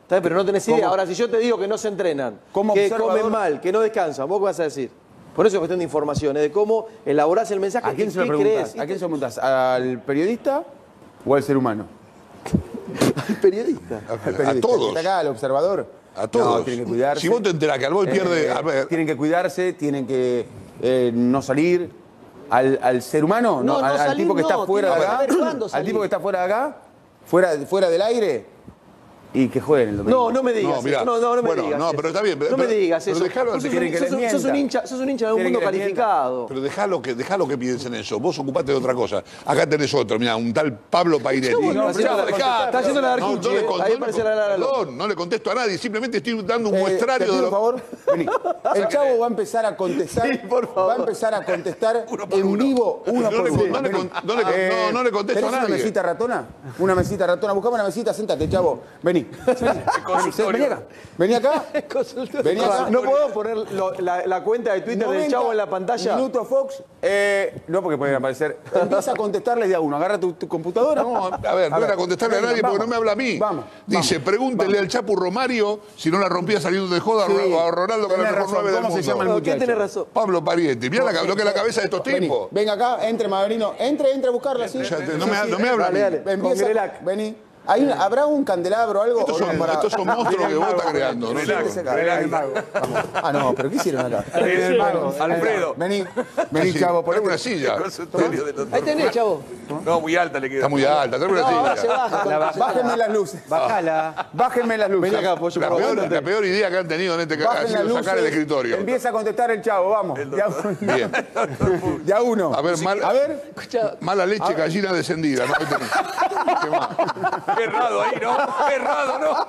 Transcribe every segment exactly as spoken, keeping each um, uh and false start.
Está bien, pero no tenés idea. ¿Cómo? Ahora, si yo te digo que no se entrenan, Como que observador- comen mal, que no descansan, ¿vos qué vas a decir? Por eso es cuestión de información, ¿eh? De cómo elaborás el mensaje. ¿A quién y se lo qué preguntas? crees. ¿A quién se lo preguntas? ¿Al periodista o al ser humano? Al periodista. Al A periodista. todos. ¿Está acá, al observador? A todos. No, tienen que cuidarse. Si vos te enterás que Albol pierde... Eh, a ver, tienen que cuidarse, tienen que eh, no salir. Al, al ser humano, No, no, no al, al salir tipo que no, está fuera de tiene que acá, saber cuándo al salir. tipo que está fuera de acá, fuera, fuera del aire, y que jueguen el domingo. No, no me digas No, mirá. eso. No, no, no me Bueno, digas no, eso. pero está bien, No pero- me digas pero eso. dejalo al Vos sos, quieren un, que les sos un- sos un mienta. hincha, sos un hincha de algún Quieren mundo que les mienta. calificado. Pero dejalo que, dejalo que piensen eso. Vos ocupate de otra cosa. Acá tenés otro, mirá, un tal Pablo Painetti. No, no, Chavo, está haciendo la- dejá. está haciendo la No, Arcucci, no le eh. con- Ahí no le parece con- la- la- la- Perdón, no le contesto a nadie. Simplemente estoy dando un Eh, muestrario te pido de un lo... favor, vení. El Chavo va a empezar a contestar, Sí, por favor. va a empezar a contestar Uno por en uno. vivo uno No por le- uno. no le Vení. con- no le con- no- no le contesto ¿tenés a nadie. una mesita ratona? Una mesita ratona. Buscame una mesita, sentate, Chavo. Vení. Vení, vení acá. Vení acá. Vení acá. No puedo poner lo- la, la cuenta de Twitter del noventa Chavo en la pantalla. Minuto Fox. Eh, no, porque pueden aparecer. Empieza a contestarles de a uno. Agarra tu, tu computadora. No, a ver, no era contestarle a venga, nadie porque vamos. no me habla a mí. Vamos. Dice, vamos, pregúntenle vamos. al Chapu Romario si no la rompía saliendo de joda Sí, a Ronaldo, que era tenés el mejor razón. nueve del ¿Cómo se mundo. llama el No, muchacho? ¿quién tiene razón? Pablo Pariente. Mirá la, lo que es la cabeza de estos Vení, tipos. venga acá, entre, Maverino. Entre, entre a buscarla, sí. Ya te- no Sí, me- sí, no me habla a Dale, mí. dale. Con Empieza, Grelac. vení. Ahí, ¿habrá un candelabro o algo? Estos ¿O no? son, Para- estos son monstruos que vos estás creando. ¿no? Siéntese acá. Vamos. Ah, no, pero ¿qué hicieron acá? Alfredo. Vení, vení, Chavo, Poneme ponete. una silla. Consultorio del doctor. Ahí tenés, Chavo. No, muy alta le queda. Está muy alta, traeme una No, ahora se silla. baja. Bájenme las luces. Bájala. Bájenme las luces. Vení acá, pollo, La por favor. peor, la peor idea que han tenido en este caso ha Bajen las sido luces. sacar el escritorio. Empieza a contestar el Chavo, vamos. Ya, Bien. ya uno. A ver, mal- A ver. Escuchá, Mala leche, gallina descendida. ¿No? Ahí tenés. ¿Qué más? Qué errado ahí, ¿no? Qué errado, ¿no?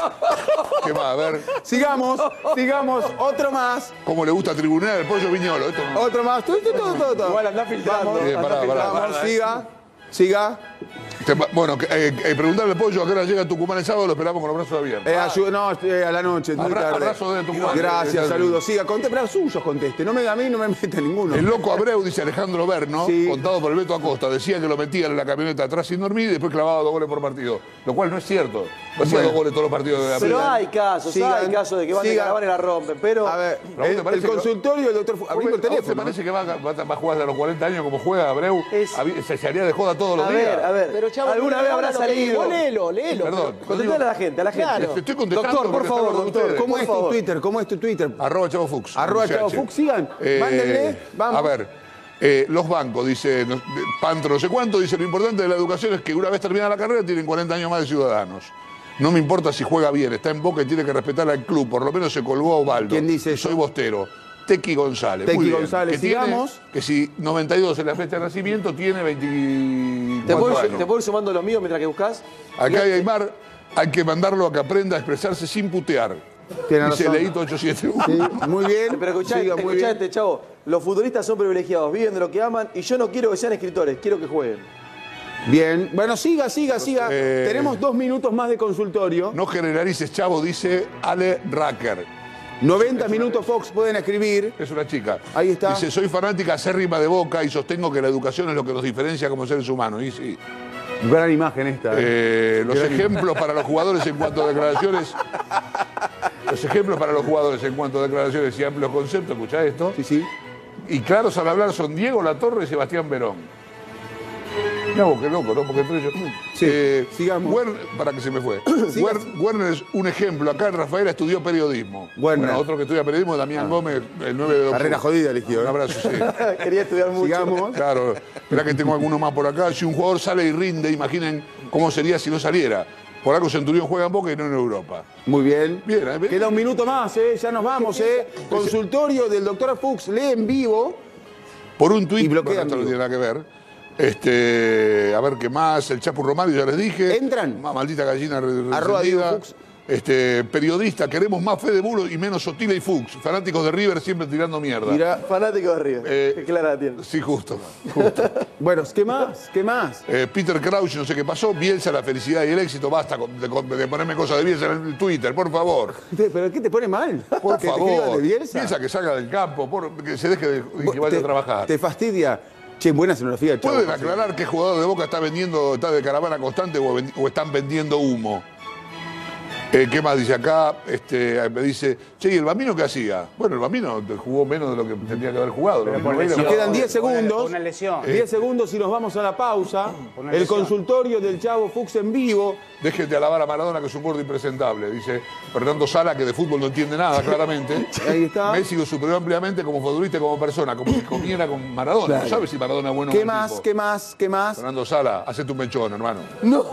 ¿Qué más? A ver, Sigamos, sigamos. Otro más. ¿cómo le gusta tribunar el pollo viñolo? Esto no. Otro más. Todo, todo, todo, todo, todo. igual andá filtrando. Vamos, Bien, pará, pará. vamos, siga. Siga. Te- bueno, que- eh, eh, preguntarle al pollo a qué hora llega Tucumán el sábado, lo esperamos con los brazos abiertos. Eh, ayu- no, eh, a la noche, muy Abra- tarde. abrazo de Tucumán. Gracias, Eh, saludos. Siga, conté, pero suyos conteste. No me a mí, no me mete ninguno. El loco Abreu, dice Alejandro Berno, Sí. contado por el Beto Acosta, decía que lo metían en la camioneta atrás sin dormir y después clavaba dos goles por partido. Lo cual no es cierto. No hacía Bueno. dos goles todos los partidos de la Pero primera. hay casos, Sigan, hay casos de que van de sigan. caravana y la rompen. Pero A ver, ¿a vos te el, parece el que- consultorio del doctor... ¿A vos- Abrimos el a vos ¿Te teléfono. parece que va, a- va a- va a jugar a los cuarenta años como juega Abreu? Es- Habi- Se, se haría de joda todos los a días. ver, a ver. Pero, Chavo, alguna no vez le habrá habla lo que salido. digo. Léelo, léelo. Perdón. Contestale a la gente, a la gente. Claro. Te estoy contestando Doctor, por porque favor, estamos con doctor. ustedes. ¿Cómo es Por tu favor. Twitter? ¿Cómo es tu Twitter? Arroba Chavo Fuchs. Arroba Muchacho. Chavo Fuchs, sigan. Eh, Mándenle, vamos. A ver, eh, los bancos, dice no- Pantro, no sé cuánto, dice lo importante de la educación es que una vez terminada la carrera tienen cuarenta años más de ciudadanos. No me importa si juega bien, está en Boca y tiene que respetar al club, por lo menos se colgó a Osvaldo. ¿Quién dice eso? Soy Bostero. Tequi González. Tequi Muy bien. González, que tiene- sigamos. que si noventa y dos es la fecha de nacimiento, tiene ¿Te veinticuatro puedo, años. ¿Te puedo ir sumando los míos mientras que buscas? Acá hay Aymar, hay que mandarlo a que aprenda a expresarse sin putear. Tiene Dice razón. Leito ochocientos setenta y uno. Sí, muy bien. Pero escuchá, Siga, muy escuchá bien. este, Chavo. Los futbolistas son privilegiados, viven de lo que aman y yo no quiero que sean escritores, quiero que jueguen. Bien. Bueno, siga, siga, siga. Eh, Tenemos dos minutos más de consultorio. No generalices, Chavo, dice Ale Racker. noventa minutos Fox pueden escribir. Es una chica. Ahí está. Dice, soy fanática acérrima de Boca y sostengo que la educación es lo que nos diferencia como seres humanos. Y sí. Gran imagen esta. Eh, los ejemplos para los jugadores en cuanto a declaraciones... Los ejemplos para los jugadores en cuanto a declaraciones y amplios conceptos, escuchá esto. Sí, sí. Y claros al hablar son Diego Latorre y Sebastián Verón. No, qué loco, ¿no? Porque entre ellos... Sí, sigamos. Werner- para que se me fue. Siga. Wer- Werner es un ejemplo. Acá en Rafaela estudió periodismo. Werner. Bueno, otro que estudia periodismo, Damián Gómez, el nueve de octubre. Carrera jodida eligió. Un ¿eh? abrazo, sí. Quería estudiar mucho. Sigamos. Claro, espera que tengo alguno más por acá. Si un jugador sale y rinde, imaginen cómo sería si no saliera. Por algo Centurión juega en Boca y no en Europa. Muy bien. Bien, ¿eh? Queda un minuto más, ¿eh? Ya nos vamos, ¿eh? Consultorio del doctor Fuchs. Lee en vivo. Por un tuit, Y bloquean bueno, esto no vivo. tiene nada que ver. Este, a ver qué más. El Chapu Romario, ya les dije. ¿Entran? Ma- Maldita gallina re- Arroba resentida. Diego Fuchs. Este, periodista, queremos más Fede Bulo y menos Sotila y Fuchs. Fanáticos de River siempre tirando mierda. Mira. Fanático de River. Eh, Qué clara la tiene. Sí, justo. justo. Bueno, ¿qué más? ¿Qué más? Eh, Peter Crouch, no sé qué pasó. Bielsa, la felicidad y el éxito. Basta con- de, con- de ponerme cosas de Bielsa en el Twitter, por favor. ¿Pero qué te pone mal? Por ¿Que te escriban favor. de Bielsa? Bielsa que salga del campo, por- que se deje de y que vaya te, a trabajar. Te fastidia. Che, buena escenografía, Chavo. ¿Pueden aclarar qué jugador de Boca está vendiendo, está de caravana constante o, ven- o están vendiendo humo? Eh, ¿Qué más dice acá? Este, me dice, che, ¿y el Bambino qué hacía? Bueno, el Bambino jugó menos de lo que tendría que haber jugado. Nos quedan diez segundos. Una lesión. diez segundos y nos vamos a la pausa. Una El lesión. consultorio del Chavo Fuchs en vivo. Déjete alabar a Maradona, que es un gordo impresentable. Dice Fernando Sala, que de fútbol no entiende nada, claramente. Ahí está. Messi lo superó ampliamente como futbolista y como persona, como si comiera con Maradona. Claro. No sabes si Maradona es bueno o ¿Qué mal más? tipo. ¿Qué más? ¿Qué más? Fernando Sala, hacete un mechón, hermano. No.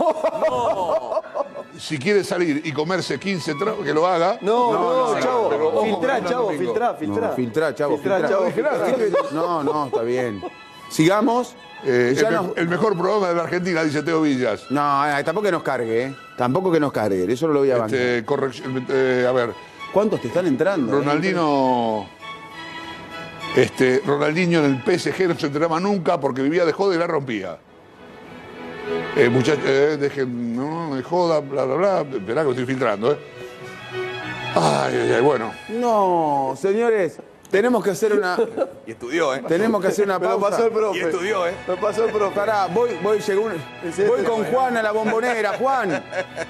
Si quiere salir y comerse quince tragos, que lo haga. No, No, no, no, Chavo. pero ojo, filtrá, que no Chavo, domingo. filtrá, filtrá. No, filtrá, Chavo. Filtrá, filtrá. Chavo, filtrá. No, no, está bien. Sigamos. Eh, Ya el, nos- me- el mejor programa de la Argentina, dice Teo Villas. No, eh, tampoco que nos cargue, ¿eh? Tampoco que nos cargue. Eso no lo voy a bancar. Este, corrección, eh, a ver, ¿Cuántos te están entrando? eh? Ronaldinho. Este, Ronaldinho en el P S G no se enteraba nunca porque vivía de joda y la rompía. Eh, muchachos, eh, dejen, no, de joda, bla, bla, bla. Esperá que lo estoy filtrando, ¿eh? Ay, ay, ay, bueno. No, señores, tenemos que hacer una. Y estudió, ¿eh? Tenemos que hacer una Me lo pausa. pasó el profe. Y estudió, ¿eh? Me pasó el profe. Pará, voy, voy, llegó un- voy con Juan a la bombonera. Juan,